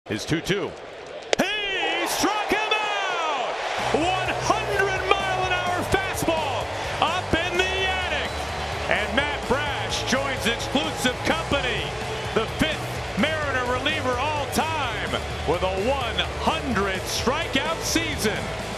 His 2-2. He struck him out! 100-mile-an-hour fastball up in the attic. And Matt Brash joins exclusive company, the 5th Mariner reliever all time with a 100 strikeout season.